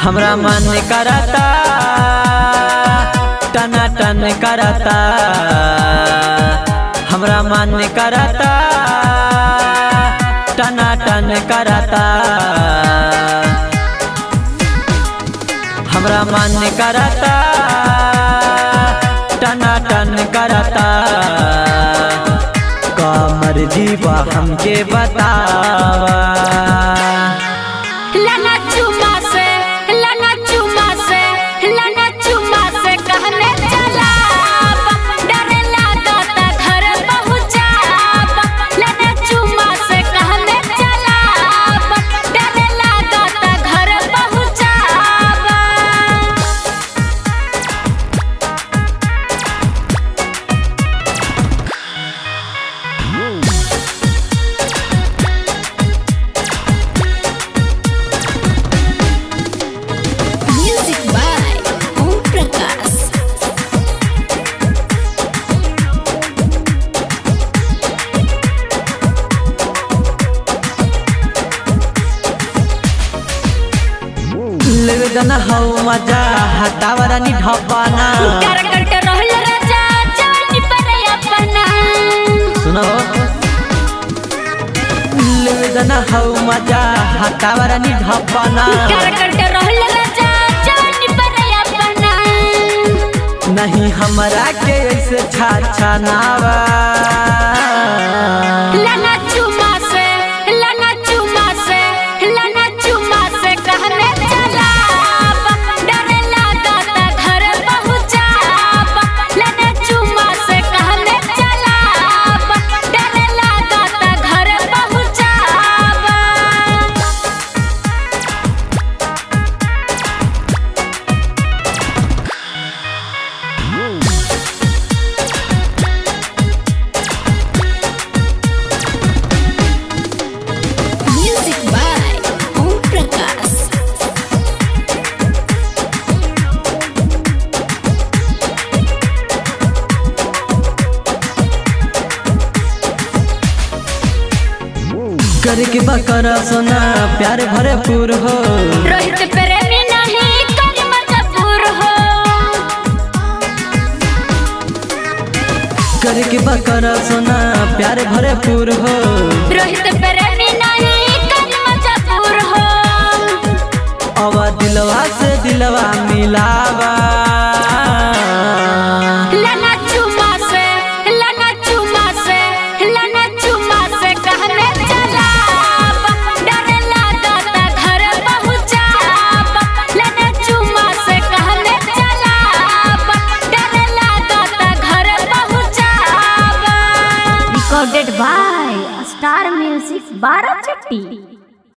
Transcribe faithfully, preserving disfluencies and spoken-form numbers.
हमरा मन करता टना टन करता, हमरा मन करता टना टन करता, हमरा मन करता टना टन करता। का मर्जी बा हमके बतावा। लना चुमा से लना चुमा से लना चुमा से कहने चला, डरे लागता घर पहुँचाब। लना चुमा से कहने चला, डरे लागता घर पहुँचाब। लेवेदना हौ मजा हटावरा नि ढपाना, कर करके रहल राजा जवानी पर अपना। सुनो लेवेदना हौ मजा हटावरा नि ढपाना, कर करके रहल राजा जवानी पर अपना। नहीं हमरा के ऐसे छा छानावा। लना चुमा से लना चुमा से लना चुमा से कहने चला, डरे लागता घर पहुँचाब। लना चुमा से कहने चला, डरे लागता घर पहुँचाब। करे के बकरा सोना प्यार भरपूर हो, रोहित प्रेमी नहीं कर मजबूर हो। करे के बकरा सोना प्यार भरपूर हो, रोहित प्रेमी नहीं कर मजबूर हो। अब दिलवा से दिलवा मिलावा। लना चुमा से लना चुमा से लना चुमा से कहने चला, डरे लागता घर पहुँचाब। लना चुमा से कहने चला, डरे लागता घर पहुँचाब। Recorded by Star Music Barachatti।